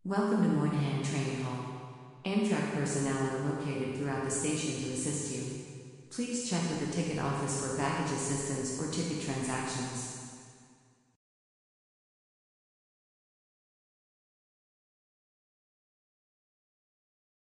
Welcome to Moynihan Train Hall. Amtrak personnel are located throughout the station to assist you. Please check with the ticket office for baggage assistance or ticket transactions.